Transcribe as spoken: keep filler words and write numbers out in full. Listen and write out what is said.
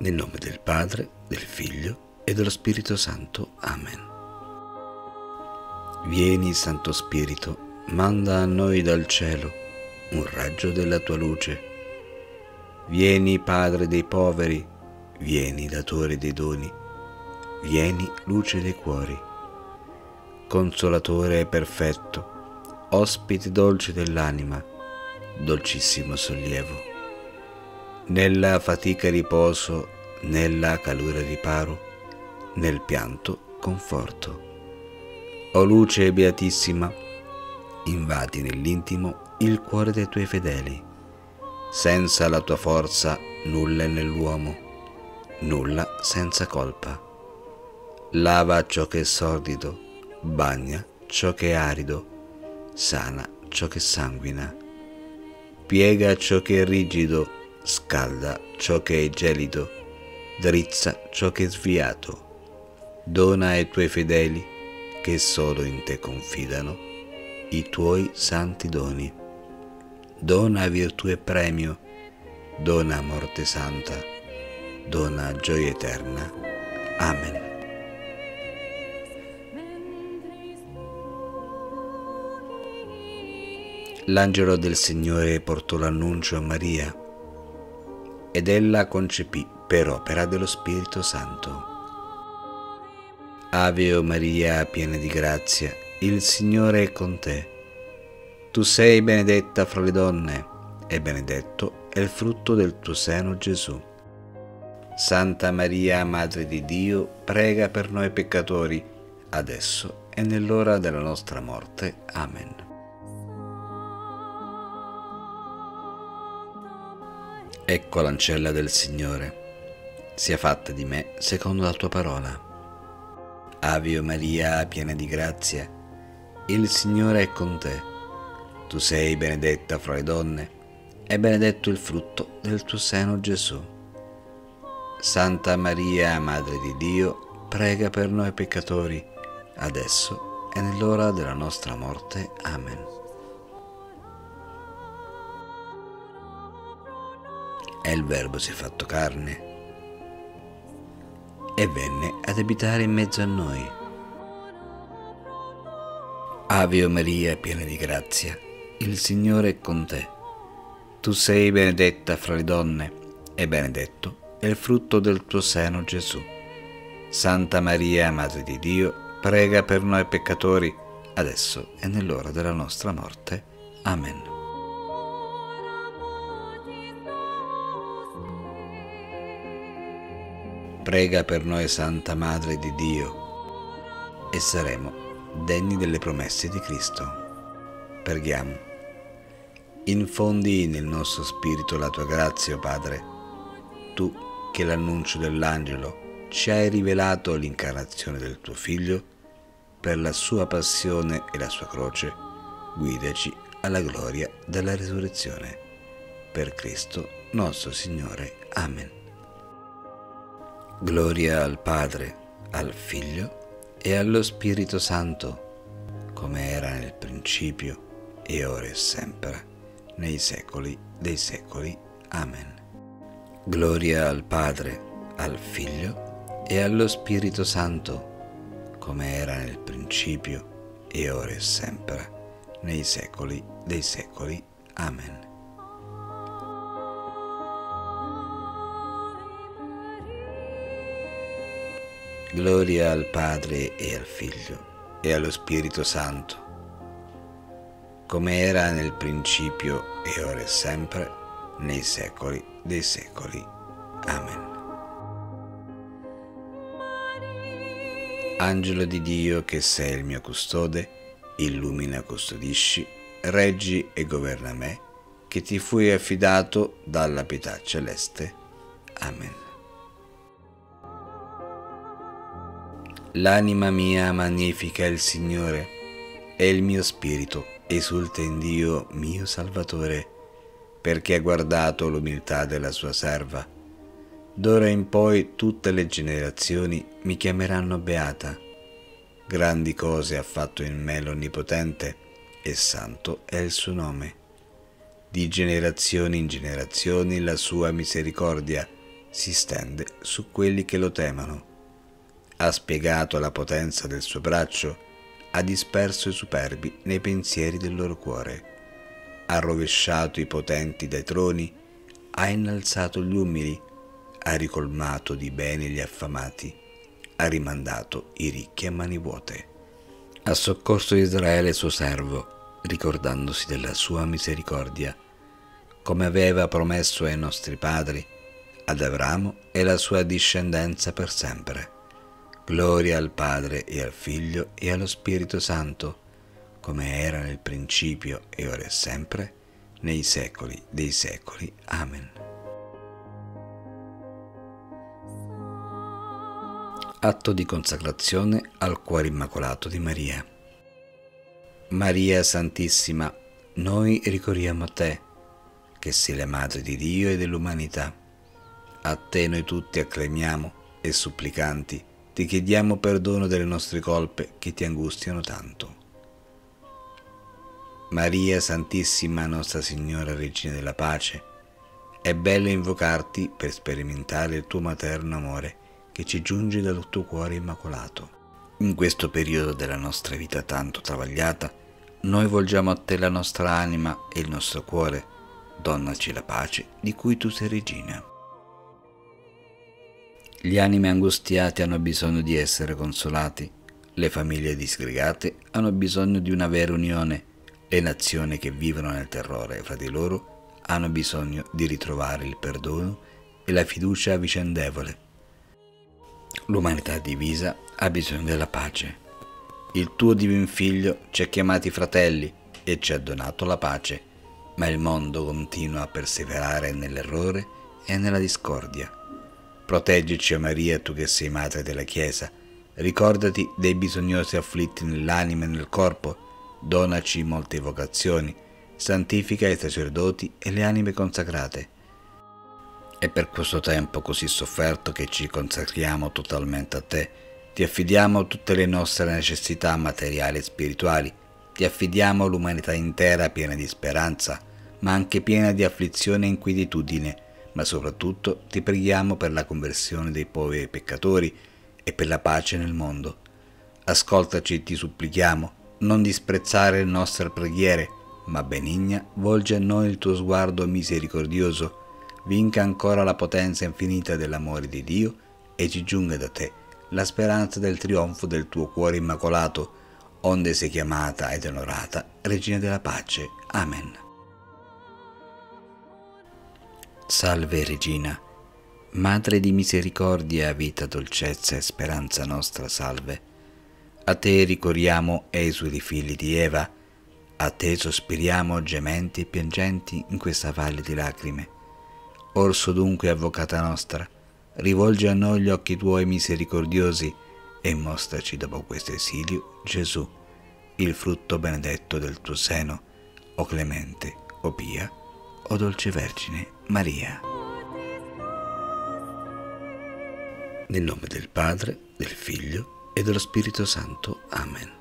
Nel nome del Padre, del Figlio e dello Spirito Santo. Amen. Vieni, Santo Spirito, manda a noi dal cielo un raggio della tua luce. Vieni, Padre dei poveri, vieni, datore dei doni, vieni, luce dei cuori. Consolatore perfetto, ospite dolce dell'anima, dolcissimo sollievo. Nella fatica riposo, nella calura riparo, nel pianto conforto. O luce beatissima, invadi nell'intimo il cuore dei tuoi fedeli. Senza la tua forza nulla è nell'uomo, nulla senza colpa. Lava ciò che è sordido, bagna ciò che è arido, sana ciò che sanguina. Piega ciò che è rigido, scalda ciò che è gelido, drizza ciò che è sviato. Dona ai tuoi fedeli, che solo in te confidano, i tuoi santi doni. Dona virtù e premio, dona morte santa, dona gioia eterna. Amen. L'angelo del Signore portò l'annuncio a Maria, ed ella concepì per opera dello Spirito Santo. Ave o Maria, piena di grazia, il Signore è con te. Tu sei benedetta fra le donne, e benedetto è il frutto del tuo seno, Gesù. Santa Maria, Madre di Dio, prega per noi peccatori, adesso e nell'ora della nostra morte. Amen. Ecco l'ancella del Signore, sia fatta di me secondo la tua parola. Ave o Maria, piena di grazia, il Signore è con te. Tu sei benedetta fra le donne, e benedetto il frutto del tuo seno, Gesù. Santa Maria, Madre di Dio, prega per noi peccatori, adesso e nell'ora della nostra morte. Amen. E il Verbo si è fatto carne e venne ad abitare in mezzo a noi. Ave o Maria, piena di grazia, il Signore è con te. Tu sei benedetta fra le donne, e benedetto è il frutto del tuo seno, Gesù. Santa Maria, Madre di Dio, prega per noi peccatori, adesso e nell'ora della nostra morte. Amen. Prega per noi, Santa Madre di Dio, e saremo degni delle promesse di Cristo. Preghiamo. Infondi nel nostro spirito la tua grazia, o Padre, tu che l'annuncio dell'angelo ci hai rivelato l'incarnazione del tuo Figlio, per la sua passione e la sua croce, guidaci alla gloria della resurrezione. Per Cristo nostro Signore. Amen. Gloria al Padre, al Figlio e allo Spirito Santo, come era nel principio, e ora e sempre, nei secoli dei secoli. Amen. Gloria al Padre, al Figlio e allo Spirito Santo, come era nel principio, e ora e sempre, nei secoli dei secoli. Amen. Gloria al Padre e al Figlio e allo Spirito Santo, come era nel principio e ora e sempre, nei secoli dei secoli. Amen. Angelo di Dio, che sei il mio custode, illumina, custodisci, reggi e governa me, che ti fui affidato dalla pietà celeste. Amen. L'anima mia magnifica il Signore, e il mio spirito esulta in Dio mio Salvatore, perché ha guardato l'umiltà della sua serva. D'ora in poi tutte le generazioni mi chiameranno beata. Grandi cose ha fatto in me l'Onnipotente, e santo è il suo nome. Di generazione in generazione la sua misericordia si stende su quelli che lo temono. Ha spiegato la potenza del suo braccio, ha disperso i superbi nei pensieri del loro cuore, ha rovesciato i potenti dai troni, ha innalzato gli umili, ha ricolmato di beni gli affamati, ha rimandato i ricchi a mani vuote. Ha soccorso Israele suo servo, ricordandosi della sua misericordia, come aveva promesso ai nostri padri, ad Abramo e la sua discendenza per sempre. Gloria al Padre e al Figlio e allo Spirito Santo, come era nel principio e ora e sempre, nei secoli dei secoli. Amen. Atto di consacrazione al cuore immacolato di Maria. Maria Santissima, noi ricorriamo a te, che sei la Madre di Dio e dell'umanità. A te noi tutti acclamiamo e supplicanti ti chiediamo perdono delle nostre colpe che ti angustiano tanto. Maria Santissima, Nostra Signora Regina della Pace, è bello invocarti per sperimentare il tuo materno amore che ci giunge dal tuo cuore immacolato. In questo periodo della nostra vita tanto travagliata, noi volgiamo a te la nostra anima e il nostro cuore. Donnaci la pace di cui tu sei regina. Gli animi angustiati hanno bisogno di essere consolati, le famiglie disgregate hanno bisogno di una vera unione, le nazioni che vivono nel terrore fra di loro hanno bisogno di ritrovare il perdono e la fiducia vicendevole. L'umanità divisa ha bisogno della pace. Il tuo divin Figlio ci ha chiamati fratelli e ci ha donato la pace, ma il mondo continua a perseverare nell'errore e nella discordia. Proteggici, o Maria, tu che sei madre della Chiesa, ricordati dei bisognosi afflitti nell'anima e nel corpo, donaci molte vocazioni, santifica i sacerdoti e le anime consacrate. E per questo tempo così sofferto che ci consacriamo totalmente a te, ti affidiamo tutte le nostre necessità materiali e spirituali, ti affidiamo l'umanità intera piena di speranza, ma anche piena di afflizione e inquietudine, ma soprattutto ti preghiamo per la conversione dei poveri peccatori e per la pace nel mondo. Ascoltaci e ti supplichiamo, non disprezzare le nostre preghiere, ma benigna, volgi a noi il tuo sguardo misericordioso, vinca ancora la potenza infinita dell'amore di Dio e ci giunga da te la speranza del trionfo del tuo cuore immacolato, onde sei chiamata ed onorata Regina della Pace. Amen. Salve Regina, Madre di misericordia, vita, dolcezza e speranza nostra, salve. A te ricorriamo, esuli figli di Eva, a te sospiriamo gementi e piangenti in questa valle di lacrime. Orso dunque, avvocata nostra, rivolgi a noi gli occhi tuoi misericordiosi e mostraci dopo questo esilio Gesù, il frutto benedetto del tuo seno, o clemente, o pia, o dolce Vergine Maria. Nel nome del Padre, del Figlio e dello Spirito Santo. Amen.